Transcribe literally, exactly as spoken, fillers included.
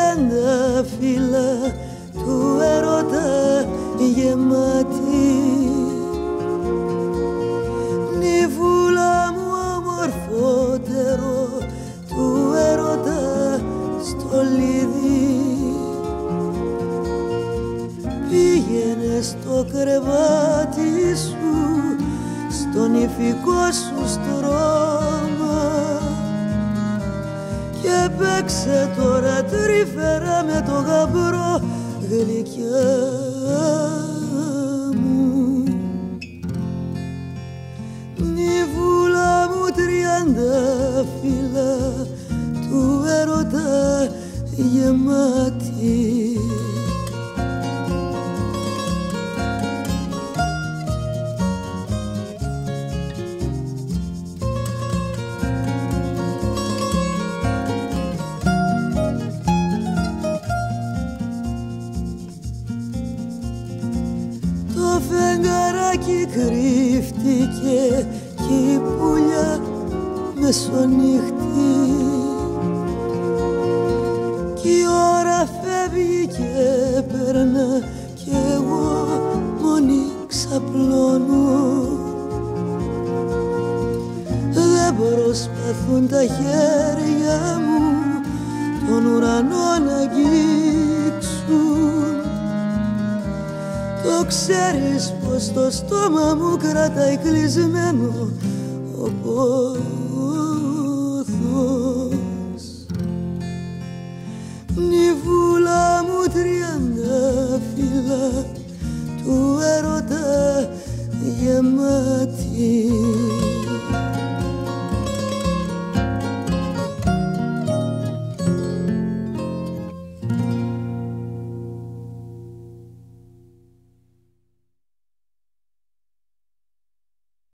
τριάντα φύλλα του έρωτα γεμάτη. Νυφούλα μου ομορφότερο του έρωτα στολίδι. Πήγαινε στο κρεβάτι σου, στον ηφικό σου στρώμα και παίξε τώρα τρυφερά με το γαμπρό γλυκιά μου. Νυφούλα μου τριάντα φύλλα του έρωτα γεμάτη. Το φεγγαράκι κρύφτηκε κι η πουλιά μεσονύχτη κι η ώρα φεύγει και περνά κι εγώ μόνη ξαπλώνω. Δεν προσπαθούν τα χέρια μου τον ουρανό να αγγίξουν. Το ξέρεις πως το στόμα μου κρατάει κλεισμένο ο πόθος. Νυφούλα μου τριάντα φύλλα του έρωτα γεμάτη.